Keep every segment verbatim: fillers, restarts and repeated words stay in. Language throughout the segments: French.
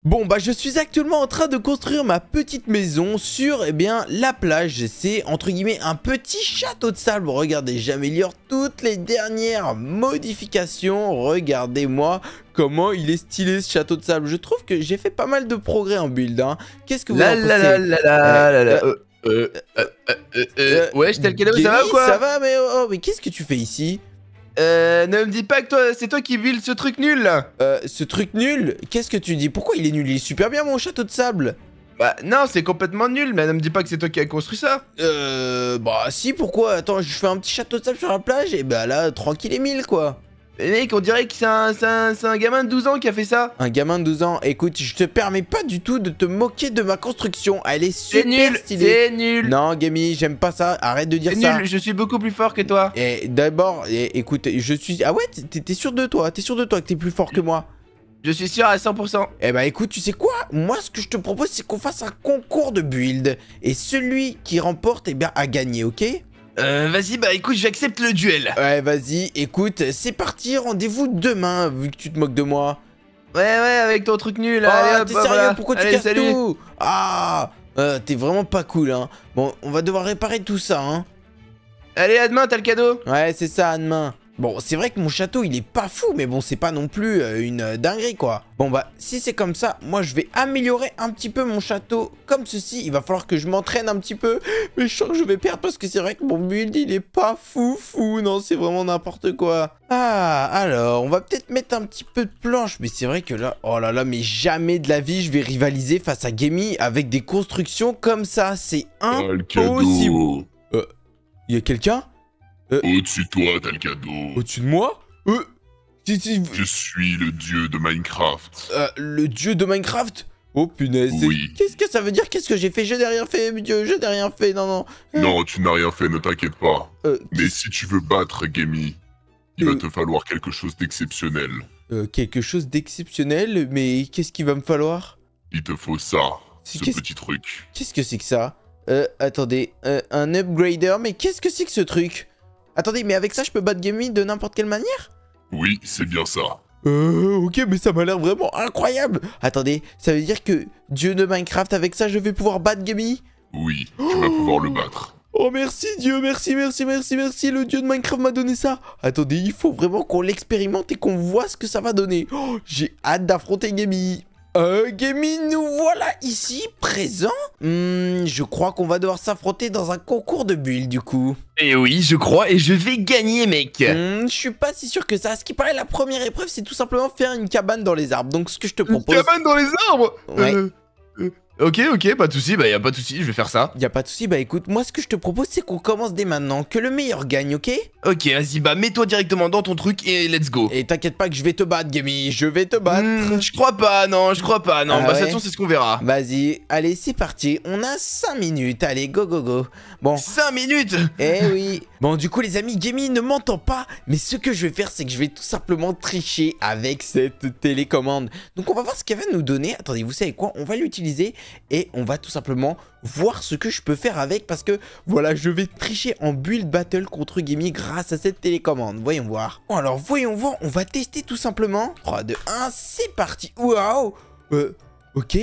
Bon bah je suis actuellement en train de construire ma petite maison sur eh bien la plage. C'est entre guillemets un petit château de sable. Regardez, j'améliore toutes les dernières modifications. Regardez-moi comment il est stylé ce château de sable. Je trouve que j'ai fait pas mal de progrès en build hein. Qu'est-ce que vous en pensez? La la la la la la. Euh, euh, euh, euh, euh, ouais, je t'ai le cadeau, ça va ou quoi? Ça va, mais oh, oh mais qu'est-ce que tu fais ici? Euh, ne me dis pas que toi, c'est toi qui build ce truc nul là. Euh, ce truc nul? Qu'est-ce que tu dis? Pourquoi il est nul? Il est super bien mon château de sable. Bah non, c'est complètement nul, mais ne me dis pas que c'est toi qui as construit ça. Euh, bah si, pourquoi? Attends, je fais un petit château de sable sur la plage et bah là, tranquille et mille quoi. Mais mec, on dirait que c'est un, un, un gamin de douze ans qui a fait ça. Un gamin de douze ans, écoute, je te permets pas du tout de te moquer de ma construction. Elle est super C'est nul, stylée. c'est nul. Non, Gammy, j'aime pas ça. Arrête de dire C'est ça. nul, je suis beaucoup plus fort que toi. Et d'abord, et- écoute, je suis... Ah ouais, t'es t'es sûr de toi? T'es sûr de toi que t'es plus fort que moi? Je suis sûr à cent pour cent. Eh bah écoute, tu sais quoi? Moi, ce que je te propose, c'est qu'on fasse un concours de build. Et celui qui remporte, eh bien, a gagné, ok? Euh, vas-y, bah écoute, j'accepte le duel. Ouais, vas-y, écoute, c'est parti, rendez-vous demain, vu que tu te moques de moi. Ouais, ouais, avec ton truc nul. Ah, Allez, hop, t'es hop, sérieux? voilà. Pourquoi tu Allez, casses salut. tout? Ah, euh, t'es vraiment pas cool, hein. Bon, on va devoir réparer tout ça, hein. Allez, à demain, t'as le cadeau. Ouais, c'est ça, à demain. Bon, c'est vrai que mon château, il est pas fou, mais bon, c'est pas non plus euh, une euh, dinguerie, quoi. Bon, bah, si c'est comme ça, moi, je vais améliorer un petit peu mon château comme ceci. Il va falloir que je m'entraîne un petit peu, mais je sens que je vais perdre parce que c'est vrai que mon build, il est pas fou, fou. Non, c'est vraiment n'importe quoi. Ah, alors, on va peut-être mettre un petit peu de planche, mais c'est vrai que là, oh là là, mais jamais de la vie, je vais rivaliser face à Gammy avec des constructions comme ça. C'est T'as le impossible. cadeau. Euh, il y a quelqu'un Au-dessus de toi, t'as le cadeau. au-dessus de moi? Euh, si, si, Je suis le dieu de Minecraft. euh, le dieu de Minecraft? Oh punaise, c'est- Oui. qu'est-ce que ça veut dire? Qu'est-ce que j'ai fait? Je n'ai rien fait, mon dieu, je n'ai rien fait, non, non. Euh, Non, tu n'as rien fait, ne t'inquiète pas. euh, Mais qu'est-ce- si tu veux battre Gammy, il Euh. va te falloir quelque chose d'exceptionnel. euh, quelque chose d'exceptionnel, mais qu'est-ce qu'il va me falloir? Il te faut ça, C'est ce qu'est-ce- petit truc. Qu'est-ce que c'est que ça? Euh, attendez, euh, un upgrader, mais qu'est-ce que c'est que ce truc? Attendez, mais avec ça, je peux battre Gammy de n'importe quelle manière? Oui, c'est bien ça. Euh, ok, mais ça m'a l'air vraiment incroyable. Attendez, ça veut dire que dieu de Minecraft, avec ça, je vais pouvoir battre Gammy? Oui, tu vas pouvoir le battre. Oh merci Dieu, merci, merci, merci, merci, le dieu de Minecraft m'a donné ça. Attendez, il faut vraiment qu'on l'expérimente et qu'on voit ce que ça va donner. Oh, j'ai hâte d'affronter Gammy. Euh, Gammy, nous voilà ici, présents. Hmm, je crois qu'on va devoir s'affronter dans un concours de build du coup. Et oui, je crois, et je vais gagner, mec. Hmm, je suis pas si sûr que ça. Ce qui paraît, la première épreuve, c'est tout simplement faire une cabane dans les arbres. Donc ce que je te Une propose... cabane dans les arbres. Ouais. Euh, euh, Ok, ok, pas de soucis, bah y a pas de soucis, je vais faire ça. Y a pas de souci, bah écoute, moi ce que je te propose, c'est qu'on commence dès maintenant. Que le meilleur gagne, ok? Ok, vas-y, bah mets-toi directement dans ton truc et let's go. Et t'inquiète pas que je vais te battre, Gammy. Je vais te battre. Hmm, je crois pas, non, je crois pas, non. Ah bah, de ouais toute façon, c'est ce qu'on verra. Vas-y, allez, c'est parti. On a cinq minutes. Allez, go, go, go. Bon, cinq minutes. eh oui. Bon, du coup, les amis, Gammy ne m'entend pas. Mais ce que je vais faire, c'est que je vais tout simplement tricher avec cette télécommande. Donc, on va voir ce qu'elle va nous donner. Attendez, vous savez quoi? On va l'utiliser et on va tout simplement voir ce que je peux faire avec. Parce que, voilà, je vais tricher en build battle contre Gammy grâce à cette télécommande. Voyons voir. Bon, alors, voyons voir. On va tester tout simplement. trois, deux, un, c'est parti. Waouh. Euh, ok.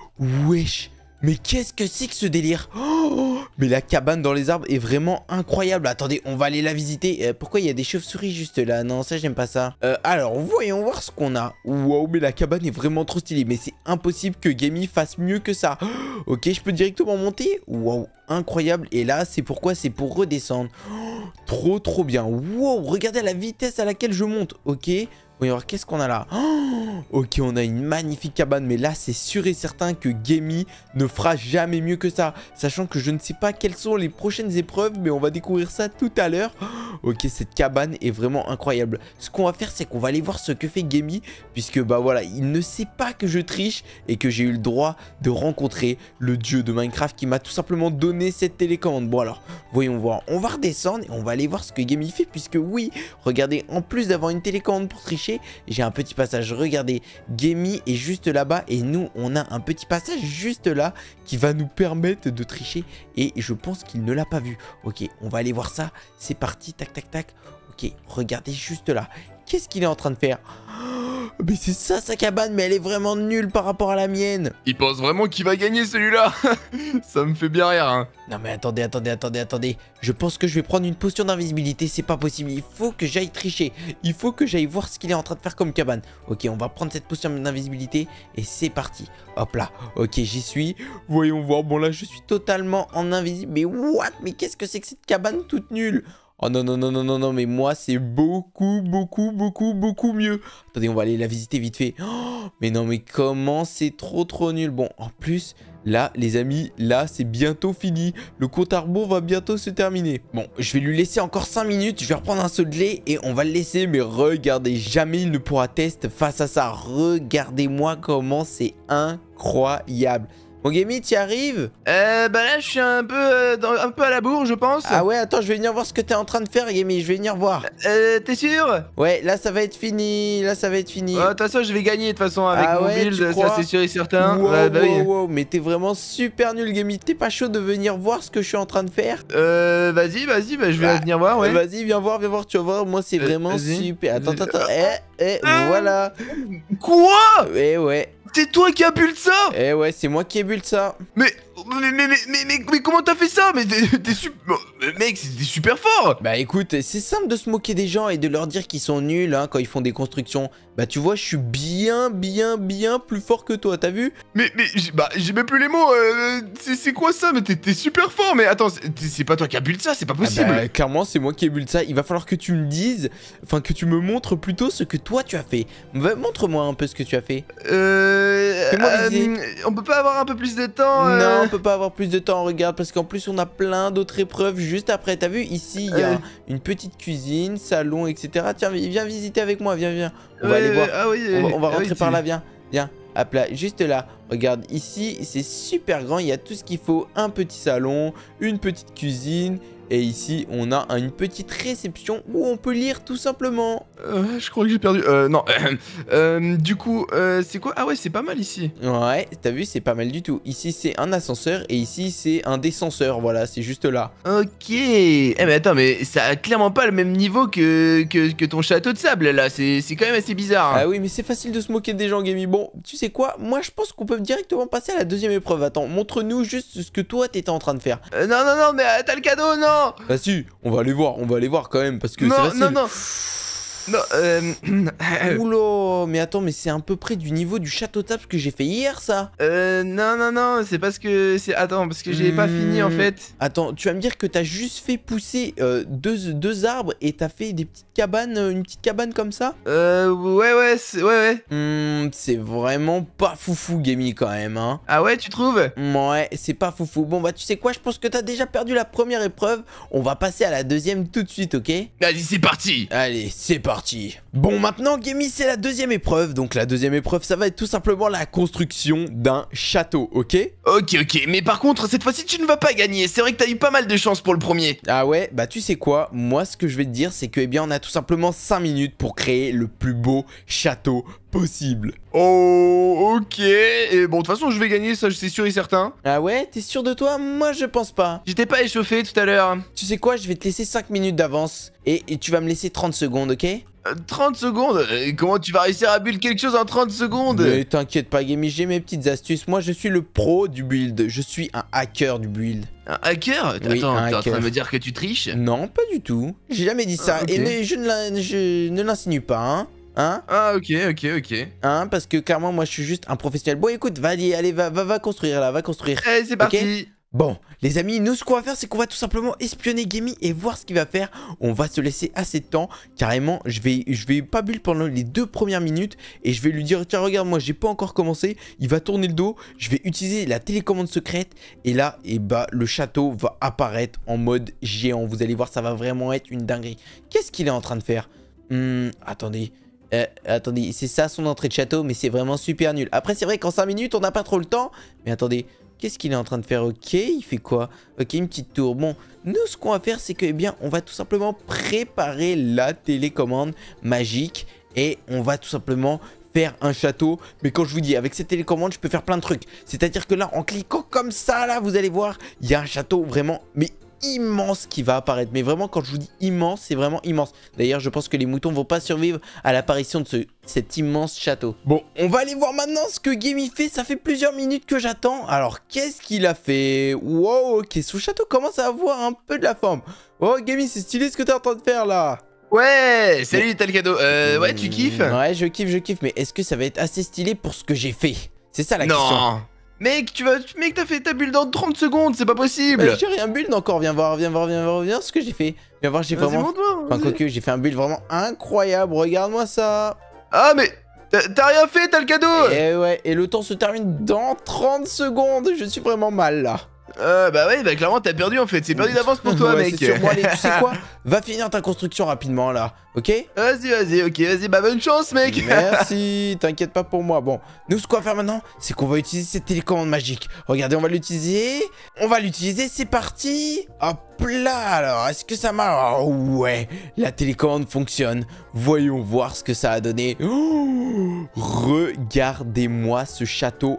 Wesh. Mais qu'est-ce que c'est que ce délire? Oh, mais la cabane dans les arbres est vraiment incroyable. Attendez, on va aller la visiter. Euh, pourquoi il y a des chauves-souris juste là? Non, ça, j'aime pas ça. Euh, alors, voyons voir ce qu'on a. Wow, mais la cabane est vraiment trop stylée. Mais c'est impossible que Gammy fasse mieux que ça. Oh, ok, je peux directement monter? Wow, incroyable. Et là, c'est pourquoi? C'est pour redescendre. Oh, trop, trop bien. Wow, regardez la vitesse à laquelle je monte. Ok. Voyons voir, qu'est-ce qu'on a là? Oh, ok, on a une magnifique cabane, mais là, c'est sûr et certain que Gammy ne fera jamais mieux que ça. Sachant que je ne sais pas quelles sont les prochaines épreuves, mais on va découvrir ça tout à l'heure. Oh, ok, cette cabane est vraiment incroyable. Ce qu'on va faire, c'est qu'on va aller voir ce que fait Gammy, puisque, bah voilà, il ne sait pas que je triche et que j'ai eu le droit de rencontrer le dieu de Minecraft qui m'a tout simplement donné cette télécommande. Bon, alors, voyons voir. On va redescendre et on va aller voir ce que Gammy fait, puisque oui, regardez, en plus d'avoir une télécommande pour tricher, j'ai un petit passage. Regardez, Gammy est juste là-bas et nous, on a un petit passage juste là qui va nous permettre de tricher et je pense qu'il ne l'a pas vu. Ok, on va aller voir ça. C'est parti, tac, tac, tac. Ok, regardez juste là. Qu'est-ce qu'il est en train de faire? Mais c'est ça sa cabane, mais elle est vraiment nulle par rapport à la mienne. Il pense vraiment qu'il va gagner celui-là. Ça me fait bien rire, hein. Non mais attendez, attendez, attendez, attendez. Je pense que je vais prendre une potion d'invisibilité, c'est pas possible. Il faut que j'aille tricher. Il faut que j'aille voir ce qu'il est en train de faire comme cabane. Ok, on va prendre cette potion d'invisibilité et c'est parti. Hop là, ok, j'y suis. Voyons voir, bon là je suis totalement en invisible. Mais what? Mais qu'est-ce que c'est que cette cabane toute nulle? Oh non, non, non, non, non, non, mais moi, c'est beaucoup, beaucoup, beaucoup, beaucoup mieux. Attendez, on va aller la visiter vite fait. Oh, mais non, mais comment c'est trop, trop nul. Bon, en plus, là, les amis, là, c'est bientôt fini. Le compte à rebours va bientôt se terminer. Bon, je vais lui laisser encore cinq minutes. Je vais reprendre un seau de lait et on va le laisser. Mais regardez, jamais il ne pourra tester face à ça. Regardez-moi comment c'est incroyable. Mon Gamey, t'y arrives? Euh, bah là, je suis un peu, euh, dans- un peu à la bourre, je pense. Ah ouais, attends, je vais venir voir ce que t'es en train de faire, Gamey. Je vais venir voir. Euh, t'es sûr? Ouais, là, ça va être fini. Là, ça va être fini. De toute façon, je vais gagner de toute façon avec Ah mon ouais, tu build, crois? ça c'est sûr et certain. Wow, Ouais, bah oui. wow, wow, mais t'es vraiment super nul, Gamey. T'es pas chaud de venir voir ce que je suis en train de faire? Euh, vas-y, vas-y, bah, je vais Bah, venir voir, ouais. Vas-y, viens voir, viens voir, tu vas voir. Moi, c'est Euh, vraiment vas-y. super. Attends, attends, attends. Euh, Eh, eh, ah. voilà. Quoi? Eh ouais, C'est toi qui as build ça? eh ouais, c'est moi qui ai build ça. Mais, mais, mais, mais, mais, mais, mais comment t'as fait ça? Mais t'es t'es super... Mec, t'es super fort. Bah écoute, c'est simple de se moquer des gens et de leur dire qu'ils sont nuls hein, quand ils font des constructions. Bah tu vois, je suis bien, bien, bien plus fort que toi, t'as vu? Mais, mais, j'ai- bah, j'ai même plus les mots. euh, c'est c'est quoi ça? Mais t'es t'es super fort. Mais attends, c'est c'est pas toi qui as build ça, c'est pas Ah possible. bah, clairement, c'est moi qui ai build ça. Il va falloir que tu me dises, enfin que tu me montres plutôt ce que toi tu as fait. Va- Montre-moi un peu ce que tu as fait. Euh... Fais-moi euh, visiter. on peut pas avoir un peu plus de temps euh, Non, on peut pas avoir plus de temps, regarde, parce qu'en plus on a plein d'autres épreuves juste après. T'as vu, ici, il y a Euh. une petite cuisine, salon, et cetera. Tiens, vi- viens visiter avec moi, viens, viens. On va ouais, aller voir. Ah oui, On va, on va ah oui, rentrer tu- par là, viens. Viens, hop là, juste là. Regarde, ici, c'est super grand. Il y a tout ce qu'il faut. Un petit salon, une petite cuisine. Et ici, on a une petite réception où on peut lire tout simplement. Euh, je crois que j'ai perdu. Euh, non. euh, du coup, euh, c'est quoi? Ah ouais, c'est pas mal ici. Ouais, t'as vu, c'est pas mal du tout. Ici, c'est un ascenseur et ici, c'est un descenseur. Voilà, c'est juste là. Ok. Eh mais attends, mais ça a clairement pas le même niveau que, que, que ton château de sable là. C'est c'est quand même assez bizarre. Ah oui, mais c'est facile de se moquer des gens, Gamey. Bon, tu sais quoi? Moi, je pense qu'on peut directement passer à la deuxième épreuve. Attends, montre-nous juste ce que toi, t'étais en train de faire. Euh, non, non, non, mais euh, t'as le cadeau, non. Bah si, on va aller voir, on va aller voir quand même, parce que c'est Non, facile. non, non. Non, euh... Oula, mais attends, mais c'est à peu près du niveau du château de sable que j'ai fait hier, ça. euh, non, non, non, c'est parce que... c'est Attends, parce que j'ai pas fini, en Hmm. fait. Attends, tu vas me dire que t'as juste fait pousser euh, deux, deux arbres et t'as fait des petites cabanes, euh, une petite cabane comme ça? Euh, ouais, ouais, c'est- ouais, ouais. Hmm, c'est vraiment pas foufou, Gamey, quand même, hein. Ah ouais, tu trouves? Ouais, c'est pas foufou. Bon, bah, tu sais quoi, je pense que t'as déjà perdu la première épreuve. On va passer à la deuxième tout de suite, ok? Vas-y, c'est parti. Allez, c'est parti. Bon, maintenant, Gamey, c'est la deuxième épreuve. Donc, la deuxième épreuve, ça va être tout simplement la construction d'un château, ok? Ok, ok, mais par contre, cette fois-ci, tu ne vas pas gagner. C'est vrai que t'as eu pas mal de chance pour le premier. Ah ouais, bah tu sais quoi, moi ce que je vais te dire c'est que eh bien on a tout simplement cinq minutes pour créer le plus beau château possible. Oh, ok. Et bon, de toute façon, je vais gagner, ça, c'est sûr et certain. Ah ouais, t'es sûr de toi? Moi je pense pas. J'étais pas échauffé tout à l'heure. Tu sais quoi, je vais te laisser cinq minutes d'avance et, et tu vas me laisser trente secondes, ok? Euh, trente secondes? Euh, Comment tu vas réussir à build quelque chose en trente secondes? Mais t'inquiète pas Gamey, j'ai mes petites astuces. Moi je suis le pro du build, je suis un hacker du build. Un hacker? Oui, Attends, un t'es en train hacker. de me dire que tu triches? Non, pas du tout. J'ai jamais dit ça Ah, ok. et ne- je ne l'in- je ne l'insinue pas, hein? Hein? Ah, ok, ok, ok. Hein? Parce que clairement moi je suis juste un professionnel. Bon écoute, va allez, allez, va, va, va construire là, va construire. Allez, c'est parti. Bon, les amis, nous ce qu'on va faire, c'est qu'on va tout simplement espionner Gamey et voir ce qu'il va faire. On va se laisser assez de temps. Carrément, je vais, je vais pas bulle pendant les deux premières minutes et je vais lui dire, tiens, regarde, moi, j'ai pas encore commencé. Il va tourner le dos. Je vais utiliser la télécommande secrète et là, et bah, le château va apparaître en mode géant. Vous allez voir, ça va vraiment être une dinguerie. Qu'est-ce qu'il est en train de faire? Hmm, attendez. Euh, attendez, c'est ça son entrée de château, mais c'est vraiment super nul. Après, c'est vrai qu'en cinq minutes, on n'a pas trop le temps. Mais attendez. Qu'est-ce qu'il est en train de faire? Ok, il fait quoi? Ok, une petite tour. Bon, nous, ce qu'on va faire, c'est que, eh bien, on va tout simplement préparer la télécommande magique. Et on va tout simplement faire un château. Mais quand je vous dis, avec cette télécommande, je peux faire plein de trucs. C'est-à-dire que là, en cliquant comme ça, là, vous allez voir, il y a un château vraiment... Mais immense qui va apparaître. Mais vraiment, quand je vous dis immense, c'est vraiment immense. D'ailleurs, je pense que les moutons vont pas survivre à l'apparition de ce, cet immense château. Bon, on va aller voir maintenant ce que Gammy fait. Ça fait plusieurs minutes que j'attends. Alors, qu'est-ce qu'il a fait? Wow, ok, son château commence à avoir un peu de la forme. Oh, Gammy, c'est stylé ce que t'es en train de faire là. Ouais, salut, t'as le cadeau. Euh, ouais, tu kiffes? Ouais, je kiffe, je kiffe. Mais est-ce que ça va être assez stylé pour ce que j'ai fait? C'est ça la non. question. Mec, tu vas, mec, t'as fait ta bulle dans trente secondes, c'est pas possible. Euh, j'ai rien build encore, viens voir, viens voir, viens voir, viens voir ce que j'ai fait. Viens voir, j'ai vraiment... Enfin, quoique, j'ai fait un build vraiment incroyable, regarde-moi ça. Ah, mais t'as rien fait, t'as le cadeau. Et ouais, et le temps se termine dans trente secondes, je suis vraiment mal là. Euh, bah ouais, bah clairement t'as perdu en fait, c'est perdu d'avance pour toi, ouais, mec. C'est sûr. Bon, allez, tu sais quoi? Va finir ta construction rapidement là, ok? Vas-y, vas-y, ok, vas-y, bah bonne chance, mec. Merci, t'inquiète pas pour moi. Bon, nous ce qu'on va faire maintenant, c'est qu'on va utiliser cette télécommande magique. Regardez, on va l'utiliser. On va l'utiliser, c'est parti. Hop là, alors, est-ce que ça marche? Oh, ouais, la télécommande fonctionne. Voyons voir ce que ça a donné. Oh, regardez-moi ce château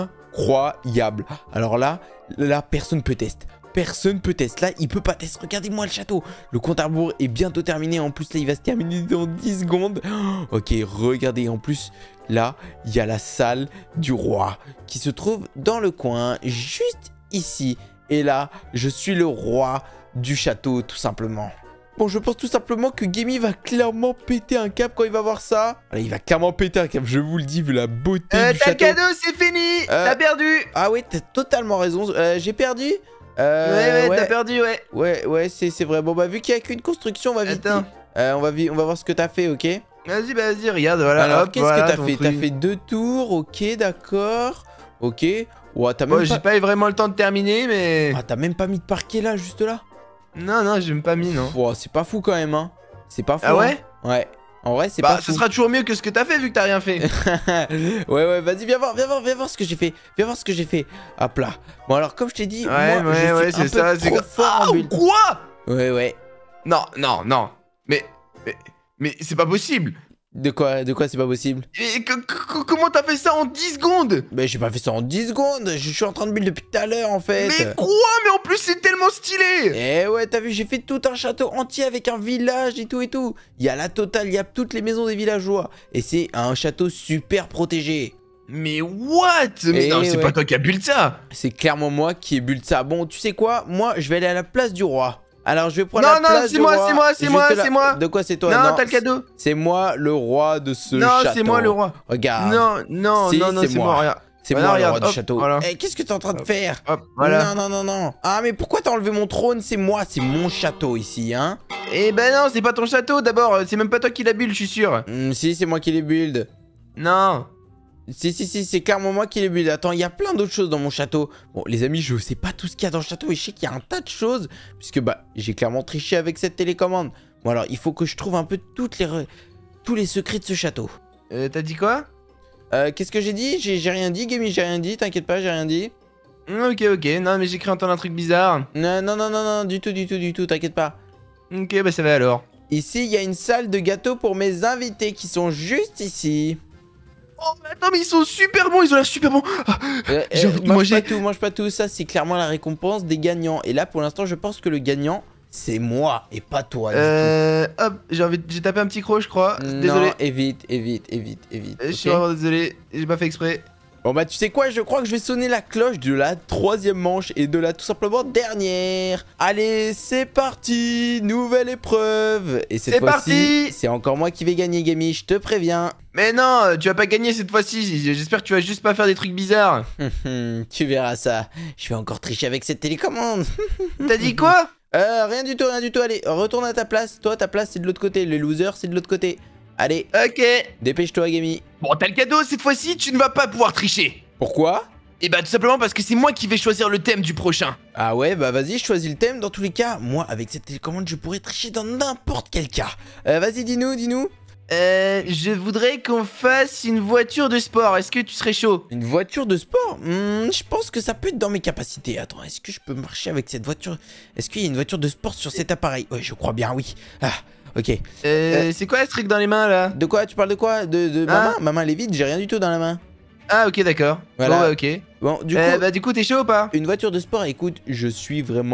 incroyable. Alors là, là, personne peut tester. Personne peut tester. Là, il peut pas tester. Regardez-moi le château. Le compte à rebours est bientôt terminé. En plus, là, il va se terminer dans dix secondes. Oh, ok, regardez. En plus, là, il y a la salle du roi qui se trouve dans le coin, juste ici. Et là, je suis le roi du château, tout simplement. Bon, je pense tout simplement que Gammy va clairement péter un cap quand il va voir ça. Allez, il va clairement péter un cap, je vous le dis, vu la beauté euh, du château. T'as le cadeau, c'est fini. euh... T'as perdu. Ah ouais, t'as totalement raison. Euh, J'ai perdu euh, Ouais, ouais, ouais. T'as perdu, ouais. Ouais, ouais, c'est vrai. Bon, bah, vu qu'il n'y a qu'une construction, on va vite. Attends. Euh, on, va vi on va voir ce que t'as fait, ok? Vas-y, bah, vas-y, regarde, voilà. Alors, qu'est-ce voilà, que t'as fait? T'as fait deux tours, ok, d'accord. Ok. Ouais, t'as même bon, pas... j'ai pas eu vraiment le temps de terminer, mais... Ah, t'as même pas mis de parquet là, juste là? Non, non, j'ai même pas mis, non. Wow, c'est pas fou quand même, hein. C'est pas fou. Ah ouais, hein. Ouais. En vrai, c'est bah, pas fou. Bah, ce sera toujours mieux que ce que t'as fait, vu que t'as rien fait. ouais, ouais, vas-y, viens voir, viens voir, viens voir ce que j'ai fait. Viens voir ce que j'ai fait. Hop là. Bon, alors, comme je t'ai dit, ouais, moi, ouais, je ouais, suis un peu ça, trop ça, fort ah, en build. Quoi? Ouais, ouais. Non, non, non. Mais, mais, mais c'est pas possible. De quoi, de quoi c'est pas possible? Et comment t'as fait ça en dix secondes? Mais j'ai pas fait ça en dix secondes. Je suis en train de build depuis tout à l'heure, en fait. Mais quoi? Mais en plus, c'est tellement stylé. Eh ouais, t'as vu, j'ai fait tout un château entier avec un village et tout et tout. Il y a la totale, il y a toutes les maisons des villageois. Et c'est un château super protégé. Mais what? Mais et non, c'est ouais. pas toi qui as build ça. C'est clairement moi qui ai build ça. Bon, tu sais quoi? Moi, je vais aller à la place du roi. Alors, je vais prendre non, la non, place du moi, roi. c'est moi, c'est moi, c'est moi, c'est moi. De quoi c'est toi? Non, t'as le cadeau. C'est moi le roi de ce non, château. Non, c'est moi le roi. Regarde. Non, non, si, non, non, c'est moi. Regarde. C'est voilà, moi regarde, le roi hop, du château. Voilà. Eh, qu'est-ce que t'es en train de faire? Hop, voilà. Non, non, non, non. Ah, mais pourquoi t'as enlevé mon trône? C'est moi, c'est mon château ici, hein. Eh ben non, c'est pas ton château d'abord. C'est même pas toi qui l'as build, je suis sûr. Mm, si, c'est moi qui l'ai build. Non. Si, si, si, c'est clairement moi qui l'ai build. Attends, il y a plein d'autres choses dans mon château. Bon, les amis, je sais pas tout ce qu'il y a dans le château. Et je sais qu'il y a un tas de choses. Puisque, bah, j'ai clairement triché avec cette télécommande. Bon, alors, il faut que je trouve un peu toutes les re... tous les secrets de ce château. Euh, t'as dit quoi? Euh, qu'est-ce que j'ai dit? J'ai rien dit, Gammy, j'ai rien dit. T'inquiète pas, j'ai rien dit. Ok, ok. Non, mais j'ai cru entendre un truc bizarre. Non, non, non, non, non, du tout, du tout, du tout. T'inquiète pas. Ok, bah ça va alors. Ici, il y a une salle de gâteaux pour mes invités qui sont juste ici. Oh, mais attends, mais ils sont super bons, ils ont l'air super bons. Ah, euh, j'ai euh, envie de mange manger. pas tout, mange pas tout. Ça, c'est clairement la récompense des gagnants. Et là, pour l'instant, je pense que le gagnant, c'est moi et pas toi. Euh. Hop, j'ai envie de... J'ai tapé un petit croc, je crois. Désolé. Non, évite, évite, évite, évite. Je okay. suis vraiment désolé, j'ai pas fait exprès. Bon bah tu sais quoi, je crois que je vais sonner la cloche de la troisième manche et de la tout simplement dernière. Allez, c'est parti, nouvelle épreuve. Et cette fois-ci, c'est encore moi qui vais gagner, Gammy, je te préviens. Mais non, tu vas pas gagner cette fois-ci, j'espère que tu vas juste pas faire des trucs bizarres. Tu verras ça, je vais encore tricher avec cette télécommande. T'as dit quoi? Euh, rien du tout, rien du tout, allez, retourne à ta place. Toi, ta place, c'est de l'autre côté, les losers, c'est de l'autre côté. Allez, ok. Dépêche-toi, Gammy. Bon, t'as le cadeau, cette fois-ci, tu ne vas pas pouvoir tricher. Pourquoi? Et bah tout simplement parce que c'est moi qui vais choisir le thème du prochain. Ah ouais, bah vas-y, je choisis le thème. Dans tous les cas, moi, avec cette télécommande, je pourrais tricher dans n'importe quel cas. Euh, vas-y, dis-nous, dis-nous. Euh, je voudrais qu'on fasse une voiture de sport. Est-ce que tu serais chaud? Une voiture de sport? hmm, Je pense que ça peut être dans mes capacités. Attends, est-ce que je peux marcher avec cette voiture? Est-ce qu'il y a une voiture de sport sur cet appareil? Ouais, je crois bien, oui. Ah, ok. Euh, Euh, c'est quoi ce truc dans les mains là? De quoi? Tu parles de quoi? De, de ma Hein? main? Ma main, elle est vide, j'ai rien du tout dans la main. Ah, ok, d'accord. Voilà. Bon, ouais, ok. Bon, du Euh, coup, bah, du coup, t'es chaud ou pas? une voiture de sport, écoute, je suis vraiment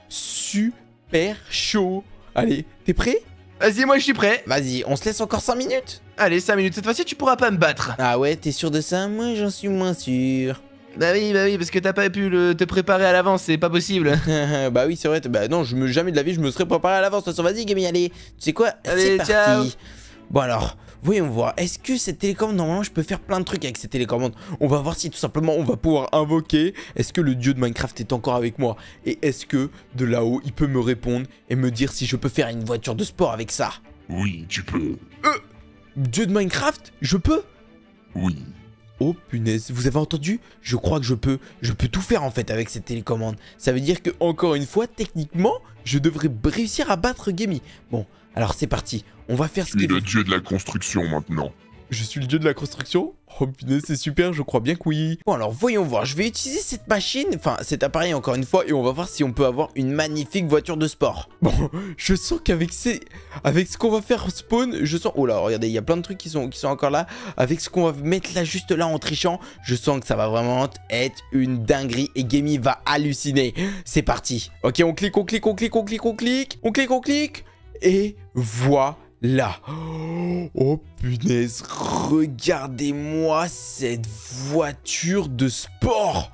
super chaud. Allez, t'es prêt? Vas-y, moi je suis prêt. Vas-y, on se laisse encore cinq minutes. Allez, cinq minutes. Cette fois-ci, tu pourras pas me battre. Ah ouais, t'es sûr de ça? Moi, j'en suis moins sûr. Bah oui, bah oui, parce que t'as pas pu le, te préparer à l'avance, c'est pas possible. Bah oui, c'est vrai. Bah non, je me jamais de la vie, je me serais préparé à l'avance. De toute façon, vas-y, Gammy, allez. Tu sais quoi? Allez, c'est ciao. parti. Bon alors, voyons voir. Est-ce que cette télécommande, normalement, je peux faire plein de trucs avec cette télécommande? On va voir si tout simplement on va pouvoir invoquer. Est-ce que le dieu de Minecraft est encore avec moi? Et est-ce que de là-haut, il peut me répondre et me dire si je peux faire une voiture de sport avec ça? Oui, tu peux. Euh, dieu de Minecraft? Je peux? Oui. Oh punaise, vous avez entendu? Je crois que je peux, je peux tout faire en fait avec cette télécommande. Ça veut dire que encore une fois, techniquement, je devrais réussir à battre Gammy. Bon, alors c'est parti, on va faire ce Tu es qu'il le faut. dieu de la construction maintenant. Je suis le dieu de la construction? Oh punaise, c'est super, je crois bien que oui. Bon alors, voyons voir, je vais utiliser cette machine, enfin cet appareil encore une fois, et on va voir si on peut avoir une magnifique voiture de sport. Bon, je sens qu'avec ces... avec ce qu'on va faire spawn, je sens... Oh là, regardez, il y a plein de trucs qui sont, qui sont encore là. Avec ce qu'on va mettre là, juste là, en trichant, je sens que ça va vraiment être une dinguerie, et Gammy va halluciner. C'est parti. Ok, on clique, on clique, on clique, on clique, on clique, on clique, on clique, et voilà. Là. Oh punaise, regardez-moi cette voiture de sport.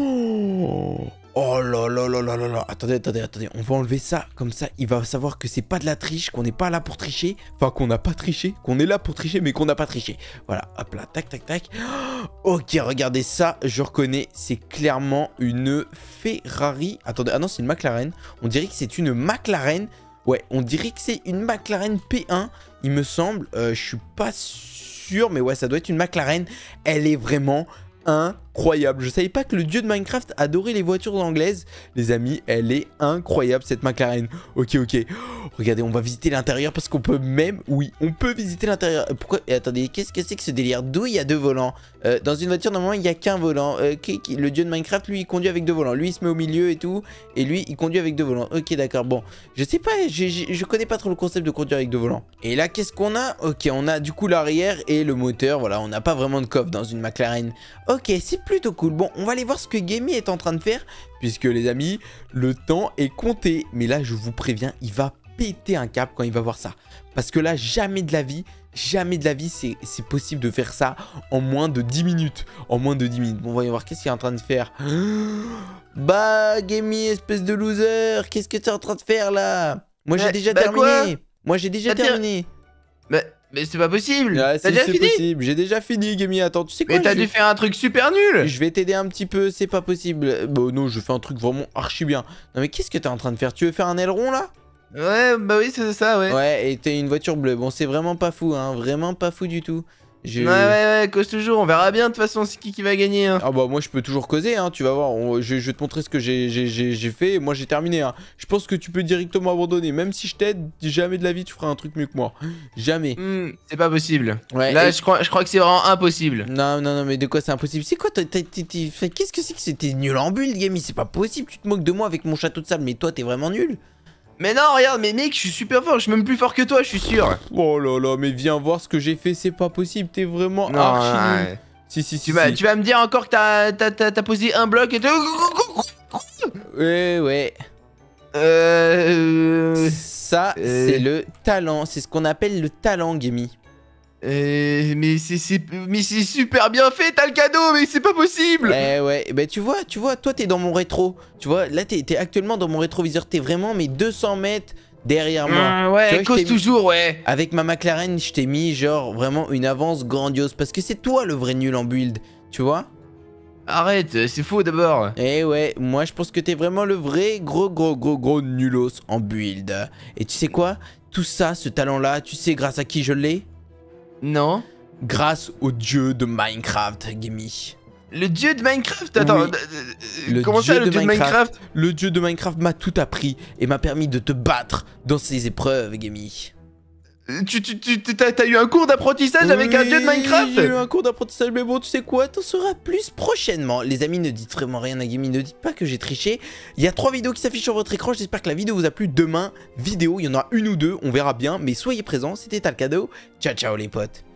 Oh, oh là là là là là là. Attendez, attendez, attendez. On va enlever ça. Comme ça, il va savoir que c'est pas de la triche, qu'on n'est pas là pour tricher. Enfin, qu'on n'a pas triché, qu'on est là pour tricher, mais qu'on n'a pas triché. Voilà, hop là, tac, tac, tac. Ok, regardez ça. Je reconnais, c'est clairement une Ferrari. Attendez, ah non, c'est une McLaren. On dirait que c'est une McLaren. Ouais, on dirait que c'est une McLaren P un, il me semble. Euh, je suis pas sûr, mais ouais, ça doit être une McLaren. Elle est vraiment incroyable. Je savais pas que le dieu de Minecraft adorait les voitures anglaises. Les amis, elle est incroyable, cette McLaren. Ok, ok. Oh, regardez, on va visiter l'intérieur parce qu'on peut même... Oui, on peut visiter l'intérieur. Pourquoi? Et attendez, qu'est-ce que c'est que ce délire? D'où il y a deux volants? euh, Dans une voiture, normalement, il n'y a qu'un volant. Euh, qui, qui, le dieu de Minecraft, lui, il conduit avec deux volants. Lui, il se met au milieu et tout. Et lui, il conduit avec deux volants. Ok, d'accord. Bon, je sais pas, je, je, je connais pas trop le concept de conduire avec deux volants. Et là, qu'est-ce qu'on a? Ok, on a du coup l'arrière et le moteur. Voilà, on n'a pas vraiment de coffre dans une McLaren. Ok, c'est plutôt cool. Bon, on va aller voir ce que Gammy est en train de faire. Puisque, les amis, le temps est compté. Mais là, je vous préviens, il va péter un câble quand il va voir ça. Parce que là, jamais de la vie, jamais de la vie, c'est possible de faire ça en moins de dix minutes. En moins de dix minutes. Bon, voyons voir qu'est-ce qu'il est en train de faire. Bah, Gammy, espèce de loser, qu'est-ce que tu es en train de faire là? Moi, j'ai bah, déjà bah terminé. quoi Moi, j'ai déjà bah, terminé. Bah, mais c'est pas possible. Ah, T'as si, déjà c'est fini? possible. J'ai déjà fini, Gammy. Attends, tu sais quoi? Mais t'as je... dû faire un truc super nul. Je vais t'aider un petit peu, c'est pas possible. Bon, non, je fais un truc vraiment archi bien. Non, mais qu'est-ce que t'es en train de faire? Tu veux faire un aileron là? Ouais, bah oui, c'est ça, ouais. Ouais, et t'es une voiture bleue. Bon, c'est vraiment pas fou, hein. Vraiment pas fou du tout. Je... Ouais, ouais, ouais, cause toujours. On verra bien de toute façon c'est qui qui va gagner. Hein. Ah bah moi je peux toujours causer, hein, tu vas voir, on- je, je vais te montrer ce que j'ai fait, moi j'ai terminé. Hein. Je pense que tu peux directement abandonner, même si je t'aide, jamais de la vie tu feras un truc mieux que moi. Jamais. Hmm, c'est pas possible. Ouais, Là, et- je crois, je crois que c'est vraiment impossible. Non, non, non, mais de quoi c'est impossible? C'est quoi, t'as- t'as- t'es- t'es- fait- qu'est-ce que c'est que c'était nul en bulle, Gammy? C'est pas possible, tu te moques de moi avec mon château de sable, mais toi t'es vraiment nul. Mais non, regarde, mais mec, je suis super fort. Je suis même plus fort que toi, je suis sûr. Oh là là, mais viens voir ce que j'ai fait, c'est pas possible, t'es vraiment Non, archi nul. ouais. Si, si, si, Tu vas, si. tu vas me dire encore que t'as t'as- t'as- t'as posé un bloc et tout. Ouais, ouais. Euh... Ça, euh. c'est le talent, c'est ce qu'on appelle le talent, Gammy. Euh, mais c'est c'est- mais c'est super bien fait, t'as le cadeau, mais c'est pas possible. Eh ouais, bah tu vois, tu vois, toi t'es dans mon rétro. Tu vois, là t'es t'es actuellement dans mon rétroviseur. T'es vraiment mes deux cents mètres derrière moi. Ah Tu ouais, vois, je cause t'ai mis- toujours, ouais. Avec ma McLaren, je t'ai mis genre vraiment une avance grandiose. Parce que c'est toi le vrai nul en build. Tu vois? Arrête, c'est faux d'abord. Eh ouais, moi je pense que t'es vraiment le vrai gros gros gros gros nulos en build. Et tu sais quoi? Tout ça, ce talent là, tu sais grâce à qui je l'ai? Non. Grâce au dieu de Minecraft, Gammy. Le dieu de Minecraft, attends. Oui. euh, euh, Le Comment dieu ça, le de dieu de Minecraft. Minecraft? Le dieu de Minecraft m'a tout appris et m'a permis de te battre dans ces épreuves, Gammy. Euh, Tu tu tu t'as t'as eu un cours d'apprentissage avec un dieu de Minecraft? J'ai eu un cours d'apprentissage, mais bon, tu sais quoi, t'en sauras plus prochainement. Les amis, ne dites vraiment rien à Gammy, ne dites pas que j'ai triché. Il y a trois vidéos qui s'affichent sur votre écran, j'espère que la vidéo vous a plu. Demain, vidéo, il y en a une ou deux, on verra bien, mais soyez présents, c'était Talcado. Ciao, ciao les potes.